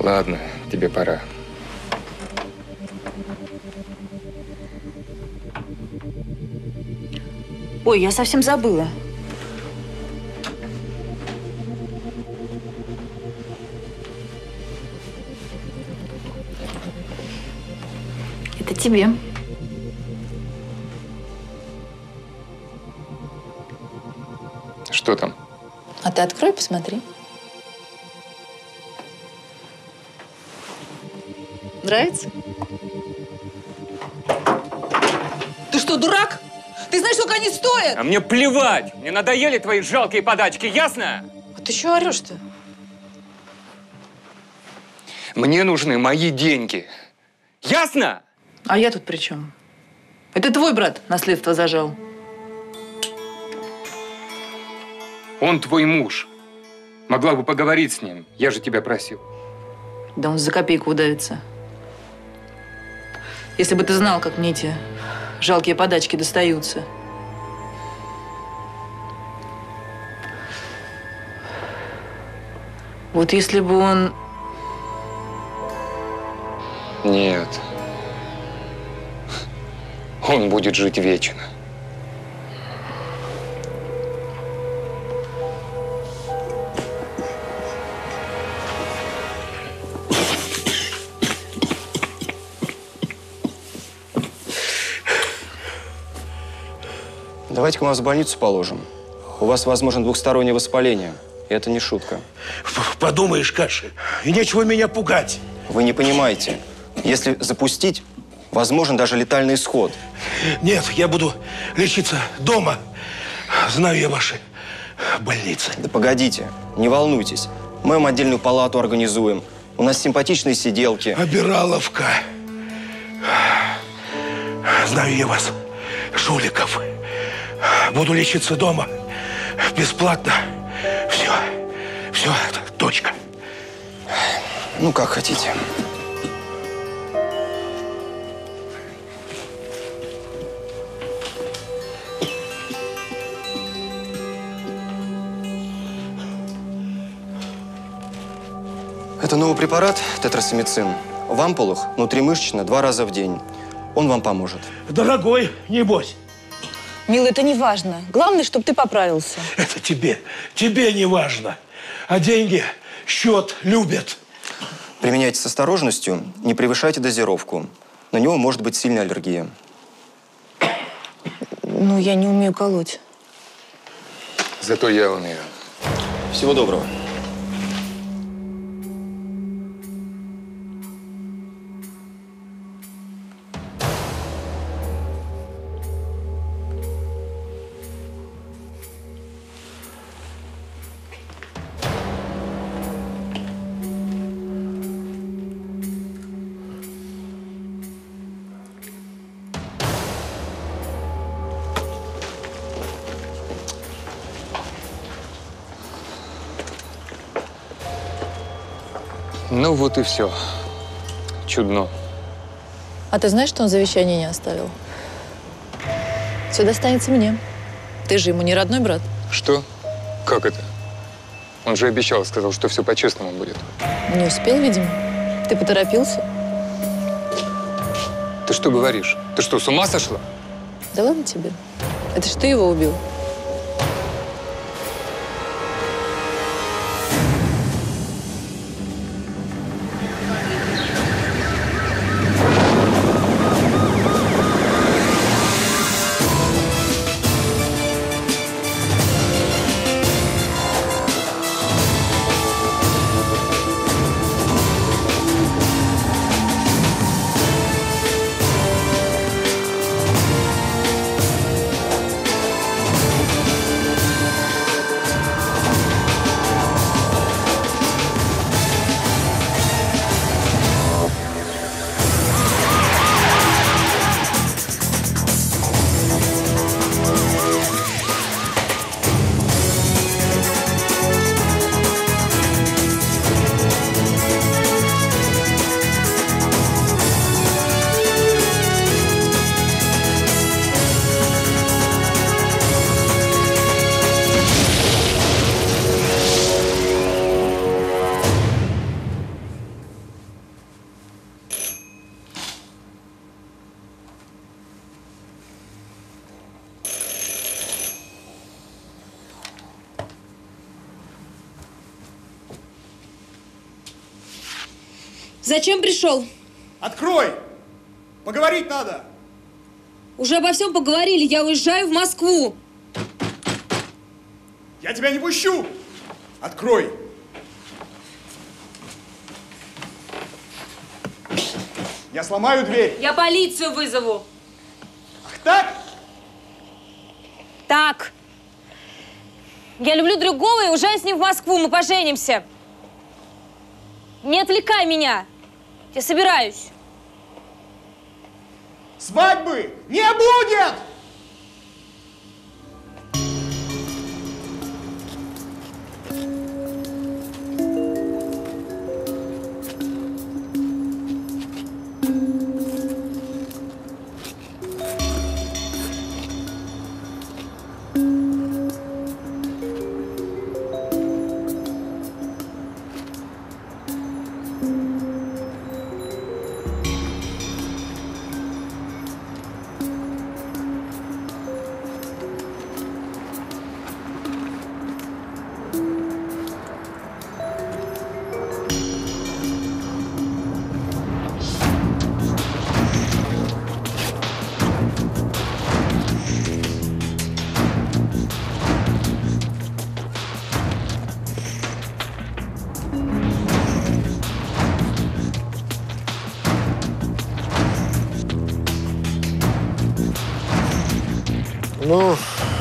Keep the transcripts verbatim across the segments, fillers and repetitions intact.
Ладно, тебе пора. Ой, я совсем забыла. Это тебе. Что там? А ты открой, посмотри. Нравится? Ты что, дурак? Ты знаешь, сколько они стоят? А мне плевать! Мне надоели твои жалкие подачки, ясно? А ты чего орешь-то? Мне нужны мои деньги. Ясно? А я тут при чем? Это твой брат наследство зажал. Он твой муж. Могла бы поговорить с ним. Я же тебя просил. Да он за копейку удавится. Если бы ты знал, как мне эти жалкие подачки достаются. Вот если бы он… Нет. Он будет жить вечно. Давайте-ка мы вас в больницу положим. У вас возможно двухстороннее воспаление. И это не шутка. Подумаешь, Каши, и нечего меня пугать. Вы не понимаете. Если запустить, возможен даже летальный исход. Нет, я буду лечиться дома. Знаю я ваши больницы. Да погодите, не волнуйтесь. Мы вам отдельную палату организуем. У нас симпатичные сиделки. Обираловка. Знаю я вас, жуликов. Буду лечиться дома. Бесплатно. Все. Все. Точка. Ну, как хотите. Это новый препарат, тетрасамицин. В ампулах, внутримышечно, два раза в день. Он вам поможет. Дорогой, небось. Милый, это не важно. Главное, чтобы ты поправился. Это тебе. Тебе не важно. А деньги, счет любят. Применяйте с осторожностью, не превышайте дозировку. На него может быть сильная аллергия. Ну, я не умею колоть. Зато я умею. Всего доброго. Ну вот и все. Чудно. А ты знаешь, что он завещание не оставил? Все достанется мне. Ты же ему не родной брат. Что? Как это? Он же обещал, сказал, что все по-честному будет. Не успел, видимо. Ты поторопился. Ты что говоришь? Ты что, с ума сошла? Да ладно тебе. Это ж ты его убил. Зачем пришел? Открой! Поговорить надо! Уже обо всем поговорили. Я уезжаю в Москву. Я тебя не пущу! Открой! Я сломаю дверь! Я полицию вызову. Ах так? Так. Я люблю другого и уезжаю с ним в Москву. Мы поженимся. Не отвлекай меня. Я собираюсь. Свадьбы не будет! Ну,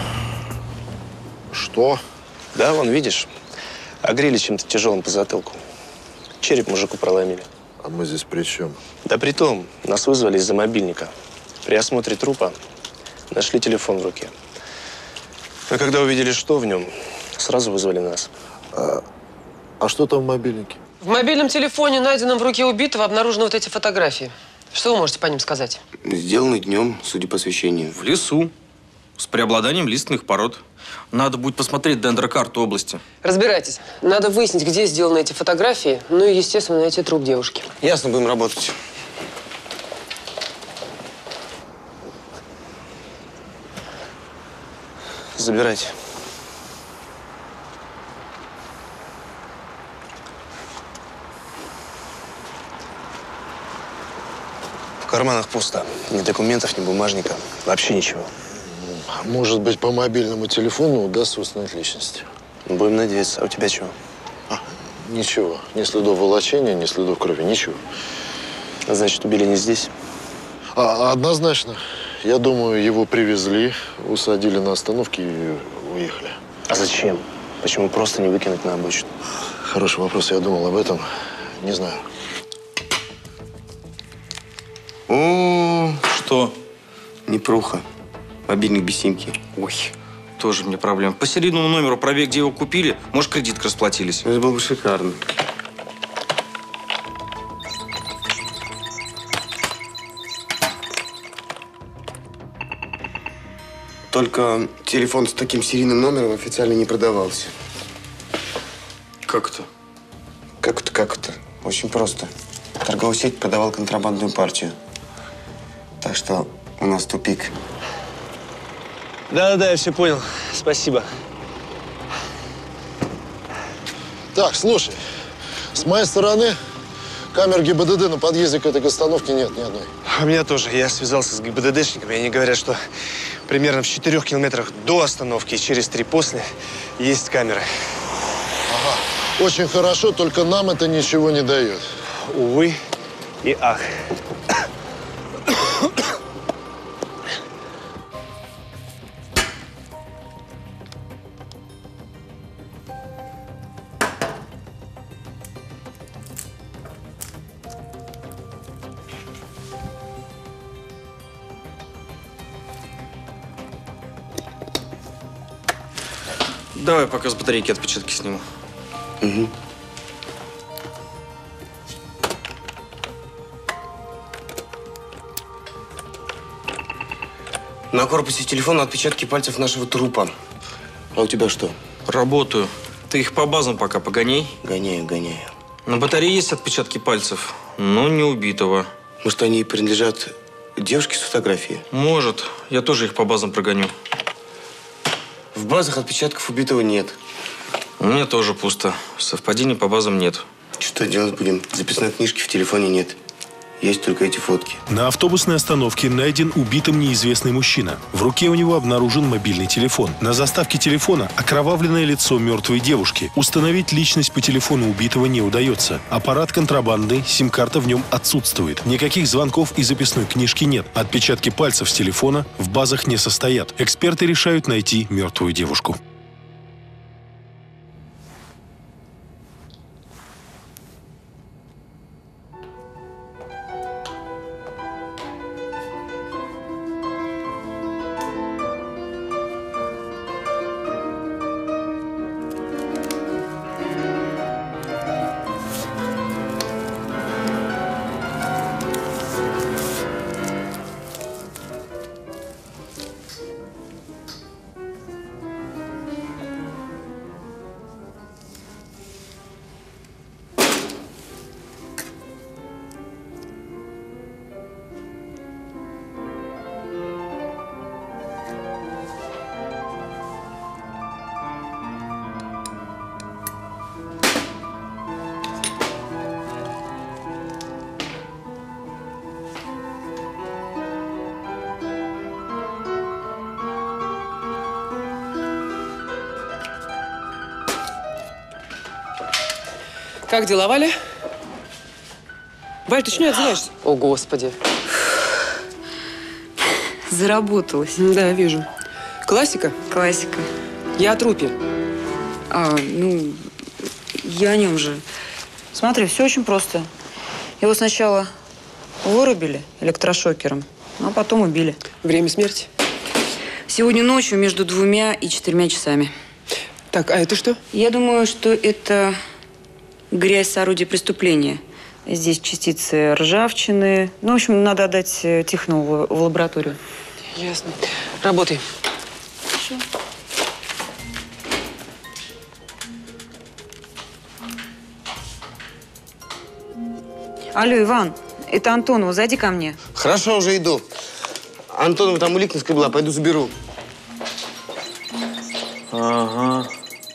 что? Да, вон, видишь, огрели чем-то тяжелым по затылку. Череп мужику проломили. А мы здесь при чем? Да при том, нас вызвали из-за мобильника. При осмотре трупа нашли телефон в руке. А когда увидели, что в нем, сразу вызвали нас. А, а что там в мобильнике? В мобильном телефоне, найденном в руке убитого, обнаружены вот эти фотографии. Что вы можете по ним сказать? Сделаны днем, судя по освещению. В лесу. С преобладанием лиственных пород. Надо будет посмотреть дендрокарту области. Разбирайтесь. Надо выяснить, где сделаны эти фотографии, ну и, естественно, найти труп девушки. Ясно, будем работать. Забирайте. В карманах пусто. Ни документов, ни бумажника. Вообще ничего. Может быть, по мобильному телефону удастся установить личность. Будем надеяться. А у тебя чего? А, ничего. Ни следов волочения, ни следов крови. Ничего. А значит, убили не здесь? А, однозначно. Я думаю, его привезли, усадили на остановке и уехали. А зачем? Почему просто не выкинуть на обочину? Хороший вопрос. Я думал об этом. Не знаю. О, что? Непруха. Мобильник без симки. Ой, тоже мне проблема. По серийному номеру пробег, где его купили, может, кредитка расплатились. Это было бы шикарно. Только телефон с таким серийным номером официально не продавался. Как это? Как это, как это? Очень просто. Торговая сеть продавала контрабандную партию. Так что у нас тупик. Да-да-да, я все понял. Спасибо. Так, слушай. С моей стороны камер ГИБДД на подъезде к этой остановке нет ни одной. У меня тоже. Я связался с ГИБДДшниками, и они говорят, что примерно в четырех километрах до остановки и через три после есть камеры. Ага. Очень хорошо, только нам это ничего не дает. Увы и ах. Давай пока с батарейки отпечатки сниму. Угу. На корпусе телефона отпечатки пальцев нашего трупа. А у тебя что? Работаю. Ты их по базам пока погоняй. Гоняю, гоняю. На батарее есть отпечатки пальцев, но не убитого. Может, они принадлежат девушке с фотографией? Может. Я тоже их по базам прогоню. В базах отпечатков убитого нет. У меня тоже пусто. Совпадений по базам нет. Что делать будем? Записной книжки в телефоне нет. Есть только эти фотки. На автобусной остановке найден убитым неизвестный мужчина. В руке у него обнаружен мобильный телефон. На заставке телефона окровавленное лицо мертвой девушки. Установить личность по телефону убитого не удается. Аппарат контрабанды, сим-карта в нем отсутствует. Никаких звонков и записной книжки нет. Отпечатки пальцев с телефона в базах не состоят. Эксперты решают найти мертвую девушку. Как дела, Валя? Валь, ты что не отзываешься? О, Господи. Заработалась. Да, вижу. Классика? Классика. Я о трупе. А, ну, я о нем же. Смотри, все очень просто. Его сначала вырубили электрошокером, а потом убили. Время смерти? Сегодня ночью между двумя и четырьмя часами. Так, а это что? Я думаю, что это грязь с орудия преступления. Здесь частицы ржавчины. Ну, в общем, надо отдать Тихонову в лабораторию. Ясно. Работай. Хорошо. Алло, Иван, это Антонова. Зайди ко мне. Хорошо, уже иду. Антонова там улик наскребла, пойду заберу. Ага.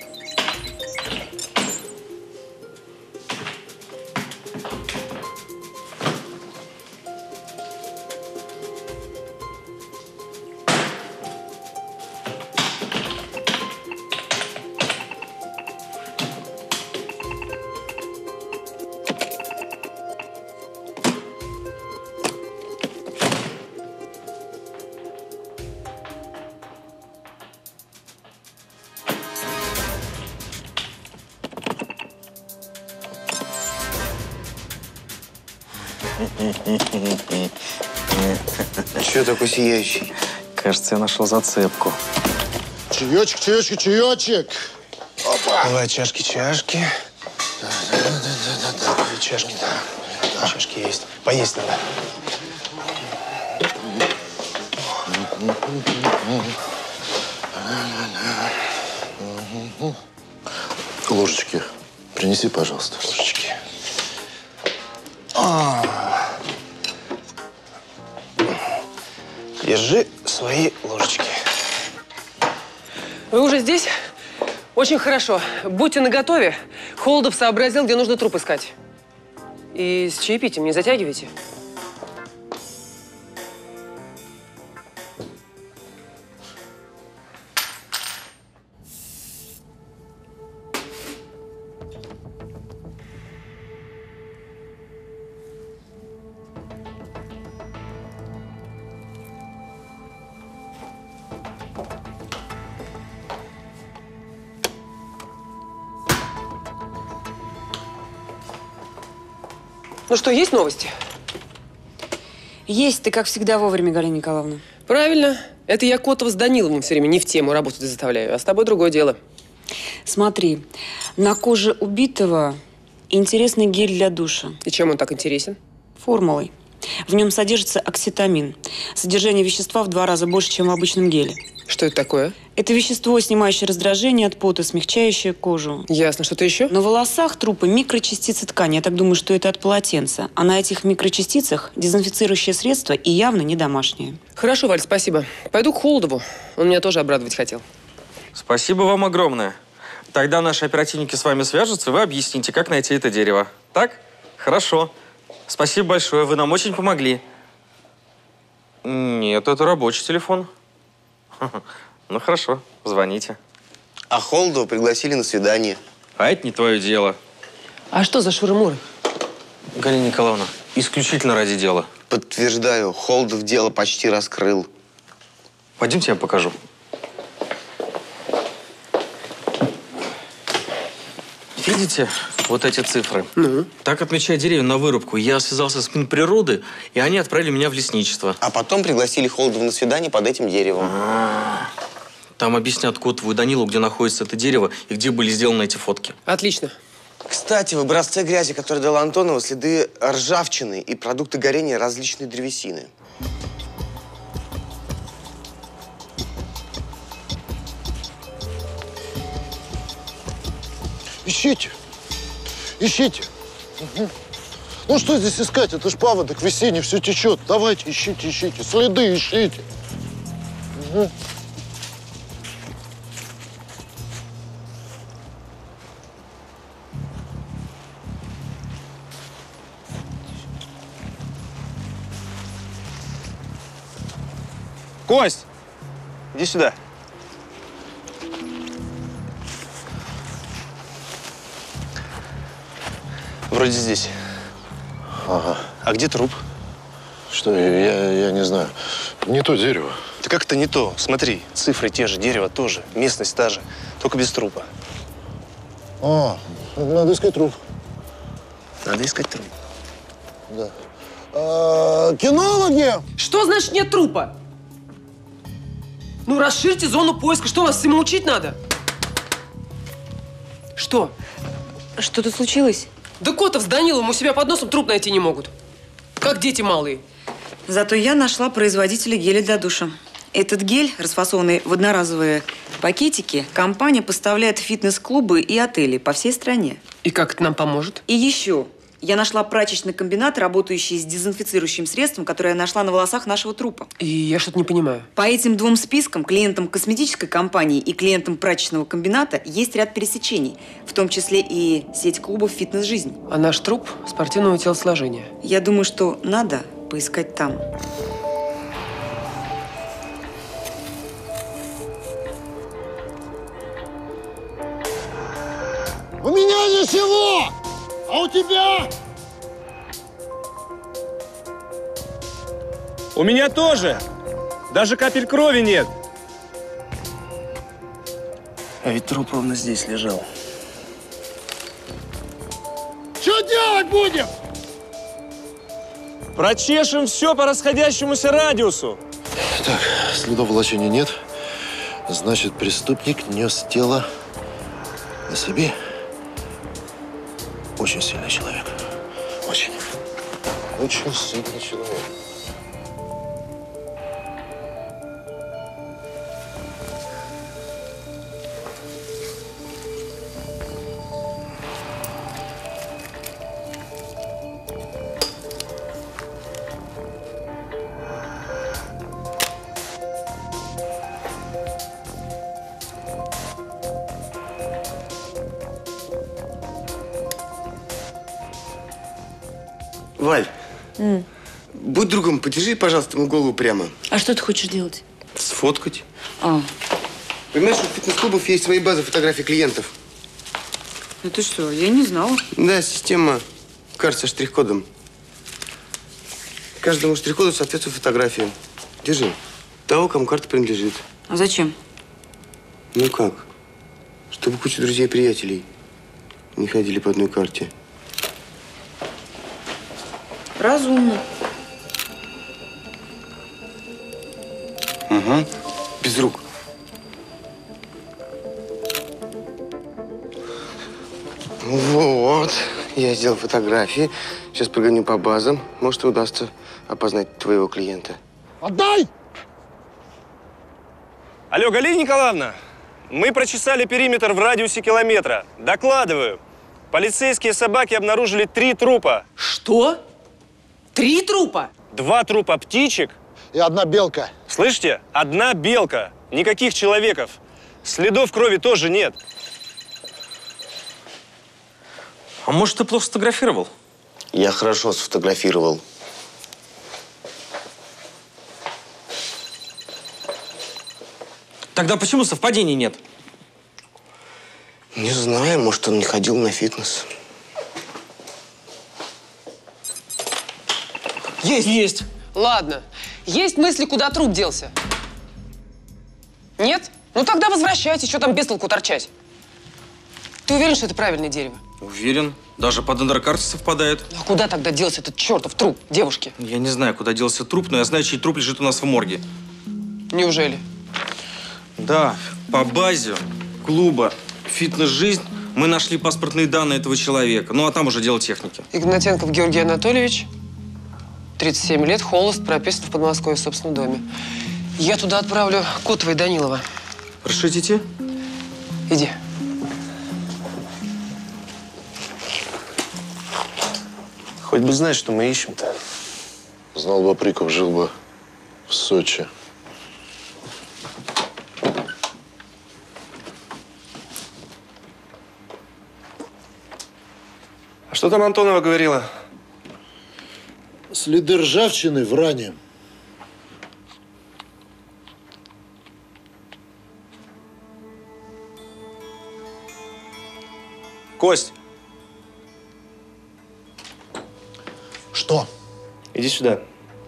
Чего такой сияющий? Кажется, я нашел зацепку. Чаечек, чаечек, чаечек. Опа. Давай чашки, чашки. Да, да, да, да, да, да. Чашки, да. Чашки есть. Поесть надо. Ложечки принеси, пожалуйста. Ложечки. А. Держи свои ложечки. Вы уже здесь? Очень хорошо. Будьте наготове. Холодов сообразил, где нужно труп искать. И с чаепитием не затягивайте. Ну что, есть новости? Есть. Ты, как всегда, вовремя, Галина Николаевна. Правильно. Это я Котова с Даниловым все время не в тему работать заставляю, а с тобой другое дело. Смотри, на коже убитого интересный гель для душа. И чем он так интересен? Формулой. В нем содержится окситамин. Содержание вещества в два раза больше, чем в обычном геле. Что это такое? Это вещество, снимающее раздражение от пота, смягчающее кожу. Ясно. Что-то еще? На волосах трупа микрочастицы ткани. Я так думаю, что это от полотенца. А на этих микрочастицах дезинфицирующее средство и явно не домашнее. Хорошо, Валь, спасибо. Пойду к Холодову. Он меня тоже обрадовать хотел. Спасибо вам огромное. Тогда наши оперативники с вами свяжутся, и вы объясните, как найти это дерево. Так? Хорошо. Спасибо большое, вы нам очень помогли. Нет, это рабочий телефон. Ну хорошо, звоните. А Холодова пригласили на свидание. А это не твое дело. А что за шуры-муры? Галина Николаевна, исключительно ради дела. Подтверждаю, Холодов дело почти раскрыл. Пойдемте, я вам покажу. Видите вот эти цифры? Ну? Так отмечают деревья на вырубку. Я связался с Минприроды, и они отправили меня в лесничество. А потом пригласили Холодова на свидание под этим деревом. А-а-а. Там объяснят Котову и Данилу, где находится это дерево и где были сделаны эти фотки. Отлично. Кстати, в образце грязи, который дала Антонова, следы ржавчины и продукты горения различной древесины. Ищите. Ищите. Угу. Ну что здесь искать? Это ж паводок весенний, все течет. Давайте, ищите, ищите. Следы ищите. Угу. Кость, иди сюда. Вроде здесь. Ага. А где труп? Что, я, я не знаю. Не то дерево. Да как это не то? Смотри, цифры те же, дерево тоже, местность та же, только без трупа. А, надо искать труп. Надо искать труп. Да. А, кинологи! Что значит нет трупа? Ну, расширьте зону поиска. Что, вас всему учить надо? Что? Что-то случилось? Да Котов с Даниловым у себя под носом труп найти не могут. Как дети малые. Зато я нашла производителя геля для душа. Этот гель, расфасованный в одноразовые пакетики, компания поставляет в фитнес-клубы и отели по всей стране. И как это нам поможет? И еще. Я нашла прачечный комбинат, работающий с дезинфицирующим средством, которое я нашла на волосах нашего трупа. И я что-то не понимаю. По этим двум спискам, клиентам косметической компании и клиентам прачечного комбината, есть ряд пересечений, в том числе и сеть клубов «Фитнес-жизнь». А наш труп спортивного телосложения? Я думаю, что надо поискать там. У меня ничего! А у тебя? У меня тоже. Даже капель крови нет. А ведь труп ровно здесь лежал. Что делать будем? Прочешем все по расходящемуся радиусу. Так, следов волочения нет. Значит, преступник нес тело на себе. Очень сильный человек. Очень. Очень сильный человек. Валь, М. будь другом, подержи, пожалуйста, ему голову прямо. А что ты хочешь делать? Сфоткать. А, Понимаешь, у фитнес-клубов есть свои базы фотографий клиентов. Ну ты что, я не знала. Да, система карт со штрих-кодом. Каждому штрих-коду соответствует фотография. Держи. Того, кому карта принадлежит. А зачем? Ну как? Чтобы куча друзей и приятелей не ходили по одной карте. Разумно. Угу. Без рук. Вот. Я сделал фотографии. Сейчас прогоню по базам. Может, удастся опознать твоего клиента. Отдай! Алло, Галина Николаевна, мы прочесали периметр в радиусе километра. Докладываю. Полицейские собаки обнаружили три трупа. Что? Три трупа? Два трупа птичек. И одна белка. Слышите? Одна белка. Никаких человеков. Следов крови тоже нет. А может, ты плохо сфотографировал? Я хорошо сфотографировал. Тогда почему совпадений нет? Не знаю, может, он не ходил на фитнес. Есть. Есть. Ладно. Есть мысли, куда труп делся? Нет? Ну тогда возвращайтесь, что там без толку торчать. Ты уверен, что это правильное дерево? Уверен. Даже по дендрокарте совпадает. А куда тогда делся этот чертов труп девушки? Я не знаю, куда делся труп, но я знаю, чей труп лежит у нас в морге. Неужели? Да, по базе клуба «Фитнес-жизнь» мы нашли паспортные данные этого человека. Ну, а там уже дело техники. Игнатенков Георгий Анатольевич, тридцать семь лет, холост, прописан в Подмосковье в собственном доме. Я туда отправлю Котова и Данилова. Разрешите идти? Иди. Хоть бы знать, что мы ищем-то. Знал бы Приков, жил бы в Сочи. А что там Антонова говорила? Следы ржавчины в ране. Кость! Что? Иди сюда.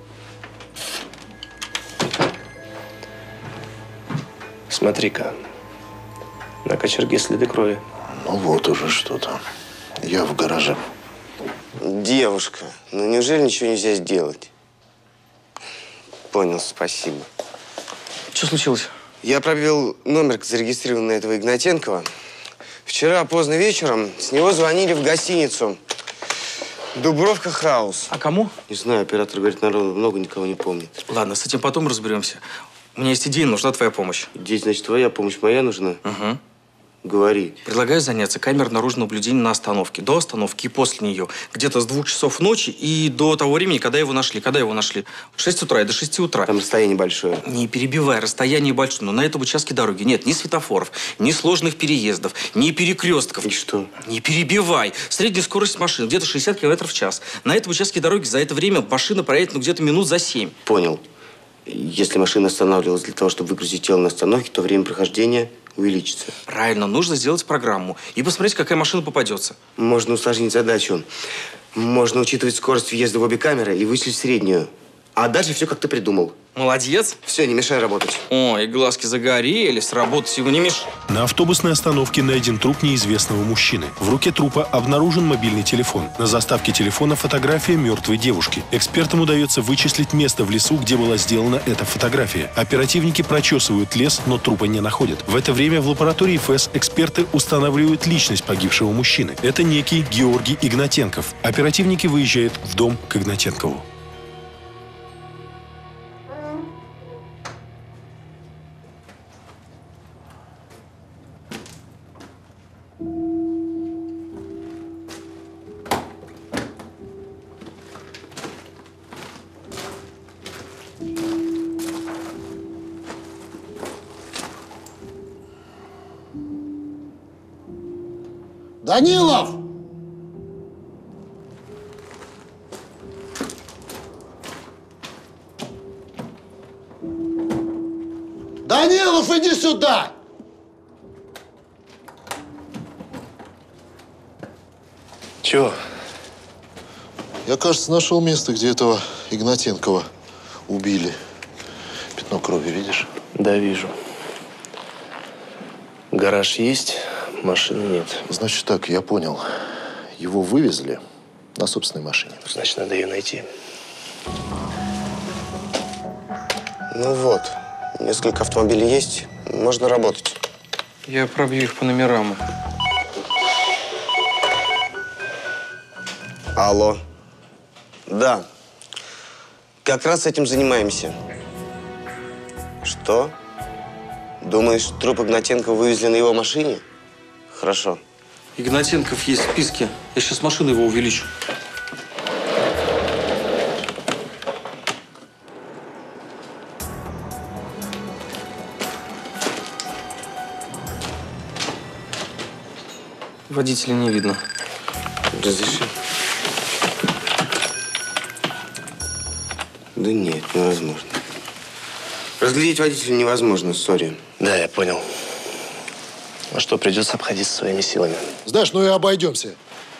Смотри-ка. На кочерге следы крови. Ну вот уже что-то. Я в гараже. Девушка, ну неужели ничего нельзя сделать? Понял, спасибо. Что случилось? Я пробил номер, зарегистрированный на этого Игнатенкова. Вчера поздно вечером с него звонили в гостиницу Дубровка Хаус. А кому? Не знаю, оператор говорит, народу много, никого не помнит. Ладно, с этим потом разберемся. У меня есть идея, нужна твоя помощь. Идея, значит, твоя помощь моя нужна? Угу. Говори. Предлагаю заняться камерой наружного наблюдения на остановке. До остановки и после нее. Где-то с двух часов ночи и до того времени, когда его нашли. Когда его нашли? В шесть утра и до шести утра. Там расстояние большое. Не перебивай, расстояние большое. Но на этом участке дороги нет ни светофоров, ни сложных переездов, ни перекрестков. И что? Не перебивай. Средняя скорость машин где-то шестьдесят километров в час. На этом участке дороги за это время машина проедет ну, где-то минут за семь. Понял. Если машина останавливалась для того, чтобы выгрузить тело на остановке, то время прохождения увеличится. Правильно, нужно сделать программу и посмотреть, какая машина попадется. Можно усложнить задачу. Можно учитывать скорость въезда в обе камеры и вычислить среднюю. А дальше все, как ты придумал. Молодец. Все, не мешай работать. Ой, глазки загорелись, работать его не мешает. На автобусной остановке найден труп неизвестного мужчины. В руке трупа обнаружен мобильный телефон. На заставке телефона фотография мертвой девушки. Экспертам удается вычислить место в лесу, где была сделана эта фотография. Оперативники прочесывают лес, но трупа не находят. В это время в лаборатории ФЭС эксперты устанавливают личность погибшего мужчины. Это некий Георгий Игнатенков. Оперативники выезжают в дом к Игнатенкову. Данилов! Данилов, иди сюда! Чего? Я, кажется, нашел место, где этого Игнатенкова убили. Пятно крови, видишь? Да, вижу. Гараж есть, машины нет. Значит так, я понял. Его вывезли на собственной машине. Значит, надо ее найти. Ну вот, несколько автомобилей есть, можно работать. Я пробью их по номерам. Алло. Да. Как раз этим занимаемся. Что? Думаешь, труп Игнатенкова вывезли на его машине? Хорошо. Игнатенков есть в списке. Я сейчас машину его увеличу. Водителя не видно. Разреши. Да нет, невозможно. Разглядеть водителя невозможно, сори. Да, я понял. Ну что, придется обходиться своими силами. Знаешь, ну и обойдемся.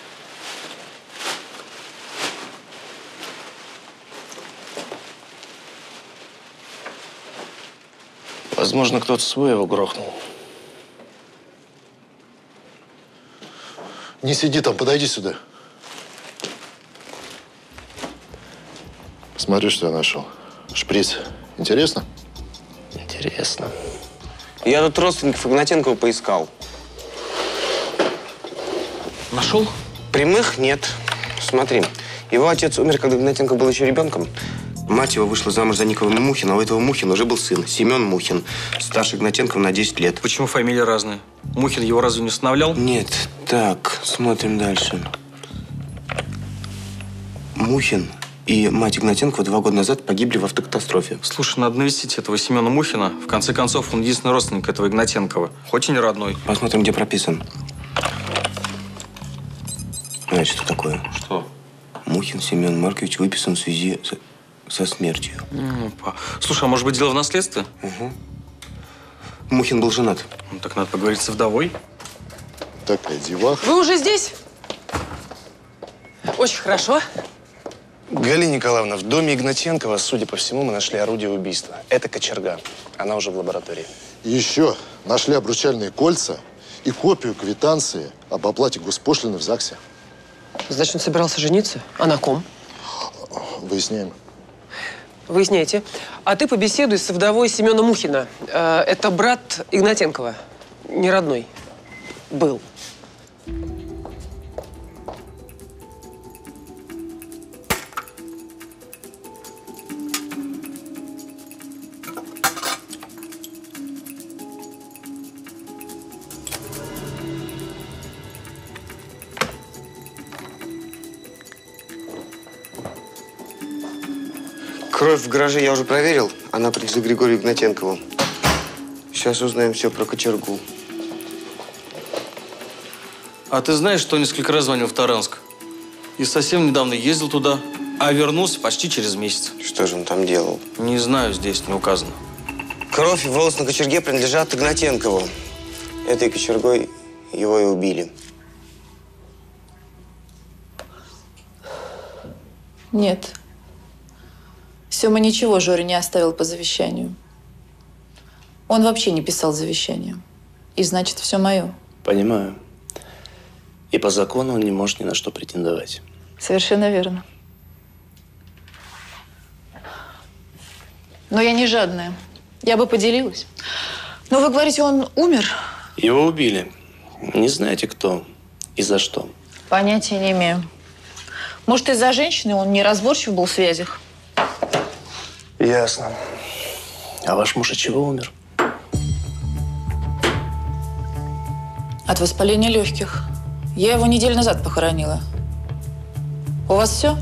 Возможно, кто-то свой его грохнул. Не сиди там, подойди сюда. Смотри, что я нашел. Шприц. Интересно? Интересно. Я тут родственников Игнатенкова поискал. Нашел? Прямых нет. Смотри, его отец умер, когда Игнатенко был еще ребенком. Мать его вышла замуж за Николая Мухина, а у этого Мухина уже был сын, Семен Мухин, старше Игнатенкова на десять лет. Почему фамилии разные? Мухин его разве не усыновлял? Нет. Так, смотрим дальше. Мухин и мать Игнатенкова два года назад погибли в автокатастрофе. Слушай, надо навестить этого Семена Мухина. В конце концов, он единственный родственник этого Игнатенкова. Хоть и не родной. Посмотрим, где прописан. Знаешь, что такое? Что? Мухин Семен Маркович выписан в связи с, со смертью. Ну, слушай, а может быть дело в наследстве? Угу. Мухин был женат. Ну, так надо поговорить со вдовой. Такая деваха. Вы уже здесь? Очень хорошо. Галина Николаевна, в доме Игнатенкова, судя по всему, мы нашли орудие убийства. Это кочерга. Она уже в лаборатории. Еще нашли обручальные кольца и копию квитанции об оплате госпошлины в ЗАГСе. Значит, он собирался жениться? А на ком? Выясняем. Выясняйте. А ты побеседуй со вдовой Семена Мухина. Э, это брат Игнатенкова. Не родной. Был. Кровь в гараже я уже проверил. Она принадлежит Григорию Игнатенкову. Сейчас узнаем все про кочергу. А ты знаешь, что несколько раз звонил в Таранск? И совсем недавно ездил туда, а вернулся почти через месяц. Что же он там делал? Не знаю, здесь не указано. Кровь и волос на кочерге принадлежат Игнатенкову. Этой кочергой его и убили. Нет. Сёма ничего Жоре не оставил по завещанию. Он вообще не писал завещание. И значит, все мое. Понимаю. И по закону он не может ни на что претендовать. Совершенно верно. Но я не жадная. Я бы поделилась. Но вы говорите, он умер? Его убили. Не знаете, кто и за что? Понятия не имею. Может, из-за женщины он неразборчив был в связях? Ясно. А ваш муж от чего умер? От воспаления легких. Я его неделю назад похоронила. У вас все?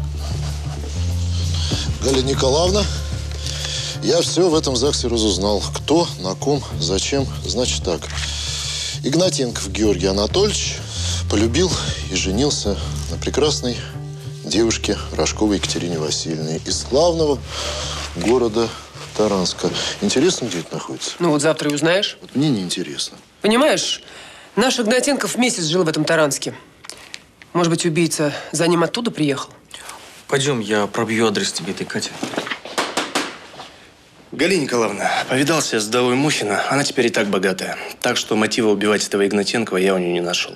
Галина Николаевна, я все в этом ЗАГСе разузнал. Кто, на ком, зачем. Значит так. Игнатенков Георгий Анатольевич полюбил и женился на прекрасной девушке Рожковой Екатерине Васильевне из славного города Таранска. Интересно, где это находится? Ну вот завтра и узнаешь. Вот мне не интересно. Понимаешь, наш Игнатенков месяц жил в этом Таранске. Может быть, убийца за ним оттуда приехал? Пойдем, я пробью адрес тебе этой Кати. Галина Николаевна, повидался я с вдовой Мухина. Она теперь и так богатая. Так что мотива убивать этого Игнатенкова я у нее не нашел.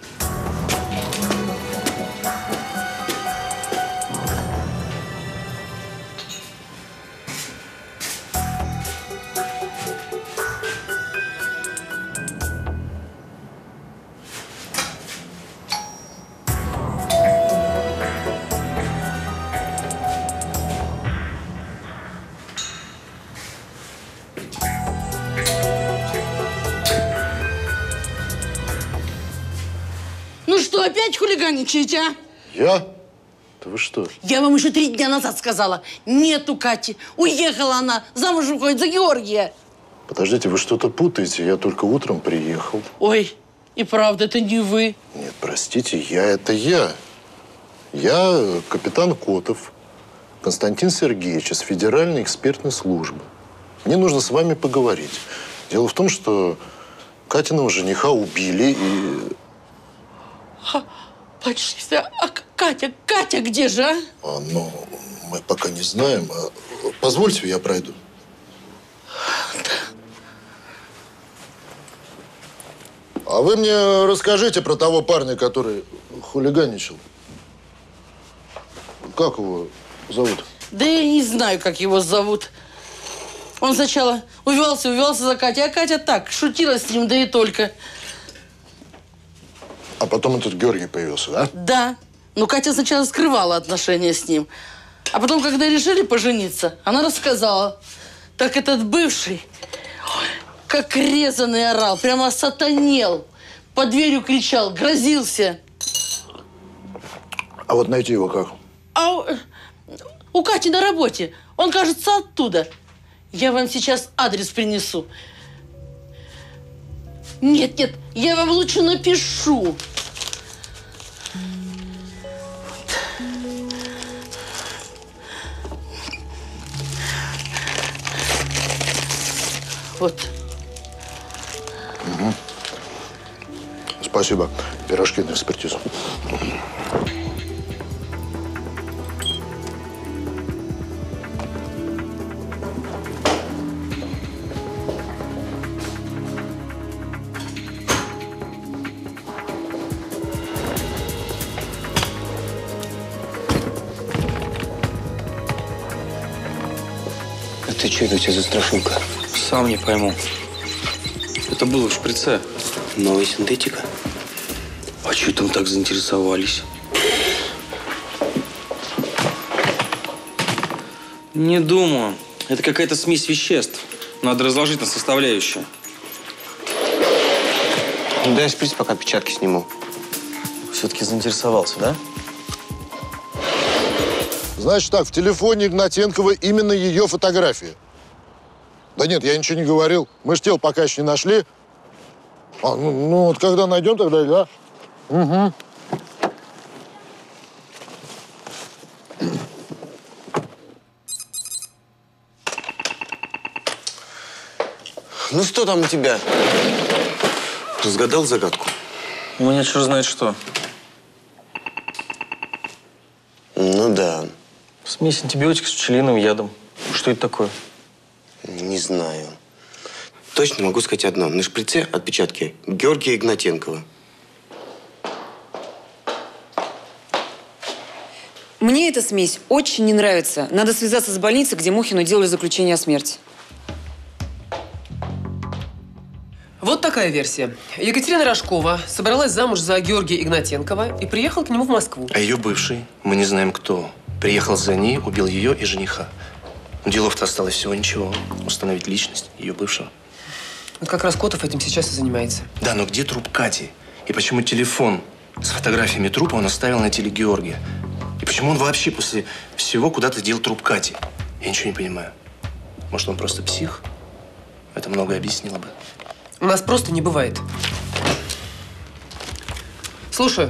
Ну что, опять хулиганничаете, а? Я? Да вы что? Я вам еще три дня назад сказала. Нету Кати. Уехала она. Замуж выходит за Георгия. Подождите, вы что-то путаете. Я только утром приехал. Ой, и правда, это не вы. Нет, простите, я это я. Я капитан Котов Константин Сергеевич из Федеральной экспертной службы. Мне нужно с вами поговорить. Дело в том, что Катиного жениха убили и… А, батюшка, а Катя, Катя где же, а? а ну, мы пока не знаем. Позвольте, я пройду. А вы мне расскажите про того парня, который хулиганничал. Как его зовут? Да я не знаю, как его зовут. Он сначала увелся, увелся за Катей, а Катя так, шутила с ним, да и только. А потом этот Георгий появился, да? Да. Но Катя сначала скрывала отношения с ним. А потом, когда решили пожениться, она рассказала. Так этот бывший, ой, как резаный орал, прямо сатанел. Под дверью кричал, грозился. А вот найти его как? А у, у Кати на работе. Он, кажется, оттуда. Я вам сейчас адрес принесу. Нет, нет, я вам лучше напишу. Вот. Угу. Спасибо. Пирожки на экспертизу. Это что это у тебя за страшилка? Сам не пойму. Это было в шприце. Новая синтетика? А что там так заинтересовались? Не думаю. Это какая-то смесь веществ. Надо разложить на составляющие. Ну, дай шприц, пока печатки сниму. Все-таки заинтересовался, да? Значит так, в телефоне Игнатенкова именно ее фотография. Да нет, я ничего не говорил. Мы ж тело пока еще не нашли. А, ну, ну, вот когда найдем, тогда да. Угу. Ну что там у тебя? Разгадал загадку? У меня черт знает что. Ну да. Смесь антибиотиков с пчелиным ядом. Что это такое? Не знаю. Точно могу сказать одно. На шприце отпечатки Георгия Игнатенкова. Мне эта смесь очень не нравится. Надо связаться с больницей, где Мухину делали заключение о смерти. Вот такая версия. Екатерина Рожкова собралась замуж за Георгия Игнатенкова и приехала к нему в Москву. А ее бывший, мы не знаем кто, приехал за ней, убил ее и жениха. Делов-то осталось всего ничего. Установить личность ее бывшего. Вот как раз Котов этим сейчас и занимается. Да, но где труп Кати? И почему телефон с фотографиями трупа он оставил на теле Георгия? И почему он вообще после всего куда-то дел труп Кати? Я ничего не понимаю. Может, он просто псих? Это многое объяснило бы. У нас просто не бывает. Слушаю.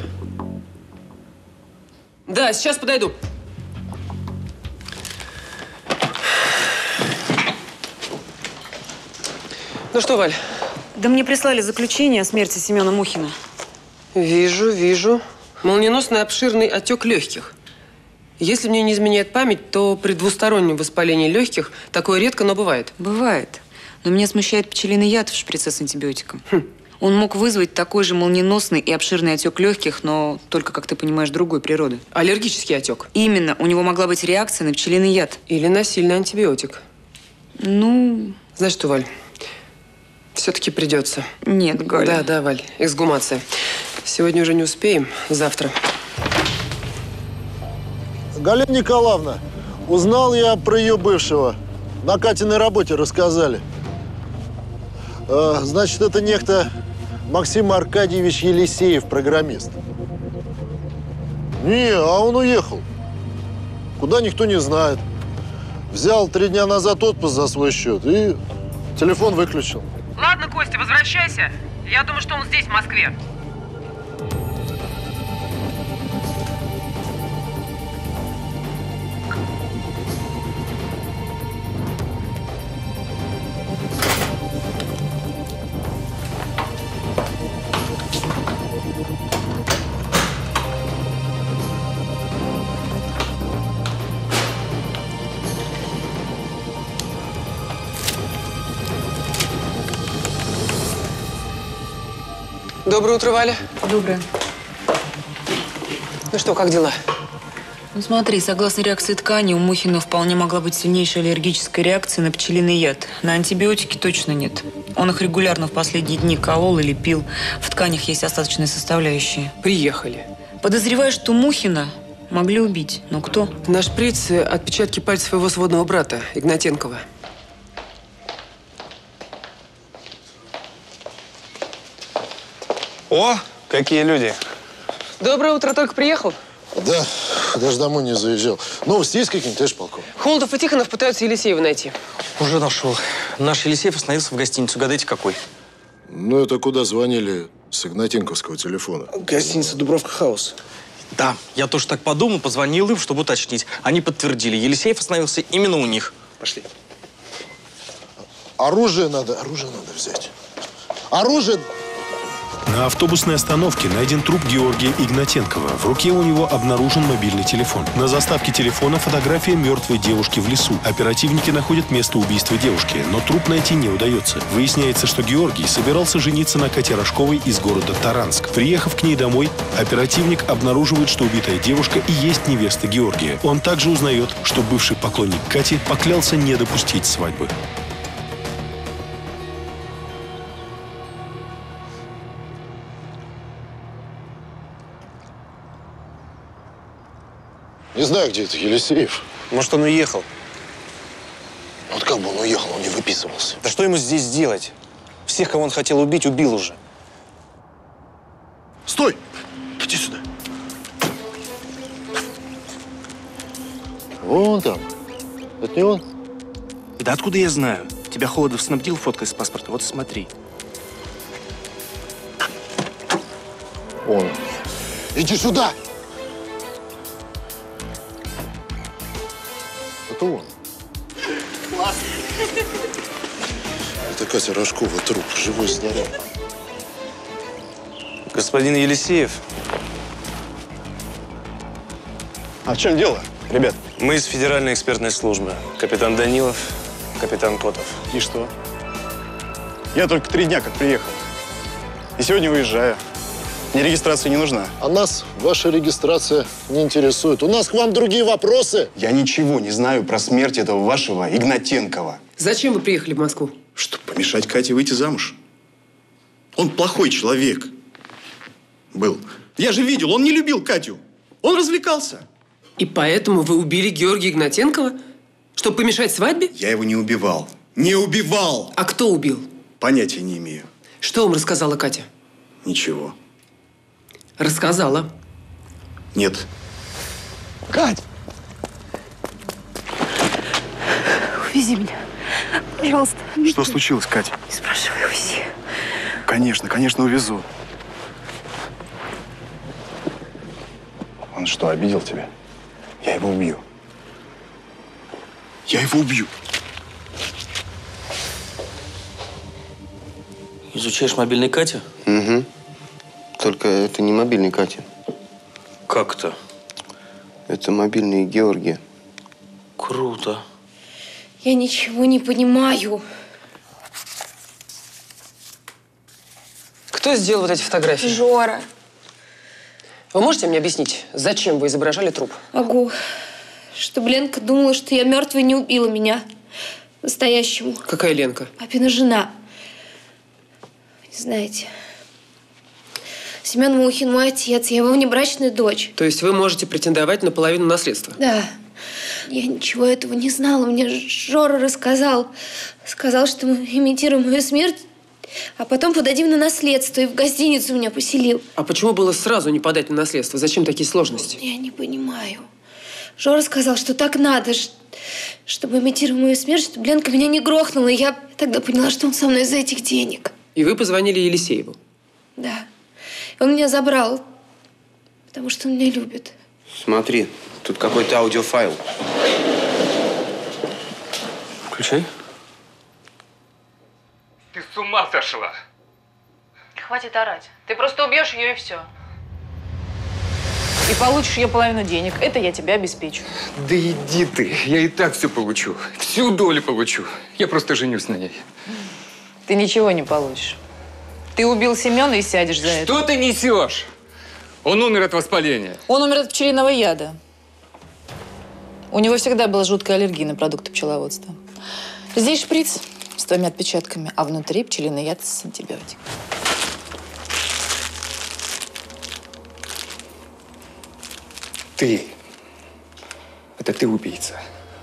Да, сейчас подойду. Ну что, Валь? Да мне прислали заключение о смерти Семена Мухина. Вижу, вижу. Молниеносный обширный отек легких. Если мне не изменяет память, то при двустороннем воспалении легких такое редко, но бывает. Бывает. Но меня смущает пчелиный яд в шприце с антибиотиком. Хм. Он мог вызвать такой же молниеносный и обширный отек легких, но только, как ты понимаешь, другой природы. Аллергический отек? Именно. У него могла быть реакция на пчелиный яд. Или на сильный антибиотик. Ну… Знаешь что, Валь? Все-таки придется. Нет, Галя. Да, да, Валь. Эксгумация. Сегодня уже не успеем. Завтра. Галина Николаевна, узнал я про ее бывшего. На Катиной работе рассказали. Э, значит, это некто Максим Аркадьевич Елисеев, программист. Не, а он уехал. Куда, никто не знает. Взял три дня назад отпуск за свой счет и телефон выключил. Ладно, Костя, возвращайся. Я думаю, что он здесь, в Москве. Доброе утро, Валя. Доброе. Ну что, как дела? Ну смотри, согласно реакции ткани, у Мухина вполне могла быть сильнейшая аллергическая реакция на пчелиный яд. На антибиотики точно нет. Он их регулярно в последние дни колол или пил. В тканях есть остаточные составляющие. Приехали. Подозреваю, что Мухина могли убить. Но кто? На шприце отпечатки пальцев его сводного брата, Игнатенкова. О, какие люди. Доброе утро, только приехал? Да, даже домой не заезжал. Новости есть какие-нибудь, товарищ полковник? Холодов и Тихонов пытаются Елисеева найти. Уже нашел. Наш Елисеев остановился в гостинице. Угадайте, какой? Ну, это куда звонили с Игнатенковского телефона? Гостиница «Дубровка Хаус». Да, я тоже так подумал, позвонил им, чтобы уточнить. Они подтвердили, Елисеев остановился именно у них. Пошли. Оружие надо, оружие надо взять. Оружие... На автобусной остановке найден труп Георгия Игнатенкова. В руке у него обнаружен мобильный телефон. На заставке телефона фотография мертвой девушки в лесу. Оперативники находят место убийства девушки, но труп найти не удается. Выясняется, что Георгий собирался жениться на Кате Рожковой из города Таранск. Приехав к ней домой, оперативник обнаруживает, что убитая девушка и есть невеста Георгия. Он также узнает, что бывший поклонник Кати поклялся не допустить свадьбы. Не знаю, где это Елисеев. Может, он уехал? Вот как бы он уехал, он не выписывался. Да что ему здесь делать? Всех, кого он хотел убить, убил уже. Стой! Иди сюда. Вон там. Это не он? Да откуда я знаю? Тебя Холодов снабдил фоткой с паспорта. Вот смотри. Он. Иди сюда! Это он. Класс. Это Катя Рожкова, труп, живой, здоровый. Господин Елисеев. А в чем дело, ребят? Мы из Федеральной экспертной службы. Капитан Данилов, капитан Котов. И что? Я только три дня как приехал. И сегодня уезжаю. Мне регистрация не нужна. А нас ваша регистрация не интересует. У нас к вам другие вопросы. Я ничего не знаю про смерть этого вашего Игнатенкова. Зачем вы приехали в Москву? Чтобы помешать Кате выйти замуж. Он плохой человек. Был. Я же видел, он не любил Катю. Он развлекался. И поэтому вы убили Георгия Игнатенкова? Чтобы помешать свадьбе? Я его не убивал. Не убивал! А кто убил? Понятия не имею. Что вам рассказала Катя? Ничего. Рассказала. Нет. Кать! Увези меня. Пожалуйста. Что случилось, Катя? Не спрашивай, увези. Конечно, конечно, увезу. Он что, обидел тебя? Я его убью. Я его убью. Изучаешь мобильный Катя? Угу. Только это не мобильный Катя. Как это? Это мобильный Георгия. Круто. Я ничего не понимаю. Кто сделал вот эти фотографии? Жора. Вы можете мне объяснить, зачем вы изображали труп? Могу. Чтобы Ленка думала, что я мертвая не убила меня. Настоящему. Какая Ленка? Папина жена. Вы не знаете. Семен Мухин мой отец, я его внебрачная дочь. То есть вы можете претендовать на половину наследства? Да. Я ничего этого не знала. Мне Жора рассказал. Сказал, что мы имитируем мою смерть, а потом подадим на наследство. И в гостиницу меня поселил. А почему было сразу не подать на наследство? Зачем такие сложности? Я не понимаю. Жора сказал, что так надо, чтобы имитировать мою смерть, чтобы Ленка меня не грохнула. И я тогда поняла, что он со мной из-за этих денег. И вы позвонили Елисееву? Да. И он меня забрал, потому что он меня любит. Смотри, тут какой-то аудиофайл. Включай. Ты с ума сошла? Хватит орать. Ты просто убьешь ее и все. И получишь ее половину денег. Это я тебя обеспечу. Да иди ты, я и так все получу. Всю долю получу. Я просто женюсь на ней. Ты ничего не получишь. Ты убил Семена и сядешь за это. Что ты несешь? Он умер от воспаления. Он умер от пчелиного яда. У него всегда была жуткая аллергия на продукты пчеловодства. Здесь шприц с твоими отпечатками, а внутри пчелиный яд с антибиотиком. Ты. Это ты убийца.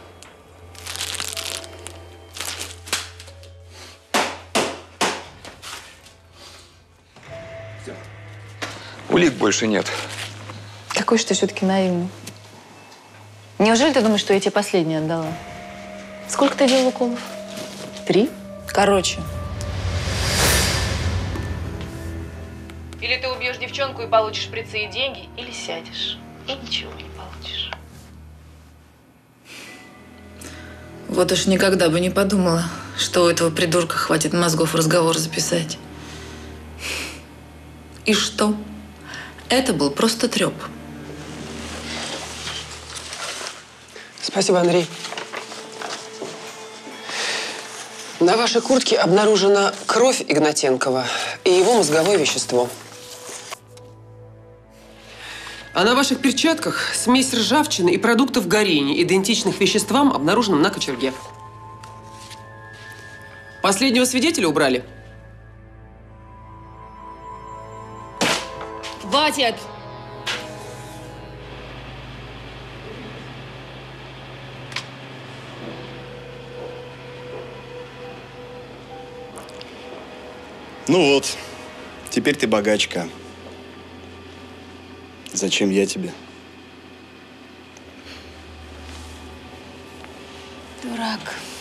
Все. Улик больше нет. Какой же ты все-таки наивный. Неужели ты думаешь, что я тебе последний отдала? Сколько ты делал уколов? Три? Короче. Или ты убьешь девчонку и получишь шприцы и деньги, или сядешь и ничего не получишь. Вот уж никогда бы не подумала, что у этого придурка хватит мозгов разговор записать. И что? Это был просто треп. Спасибо, Андрей. На вашей куртке обнаружена кровь Игнатенкова и его мозговое вещество. А на ваших перчатках смесь ржавчины и продуктов горения, идентичных веществам, обнаруженным на кочерге. Последнего свидетеля убрали? Хватит! Ну вот, теперь ты богачка. Зачем я тебе? Дурак.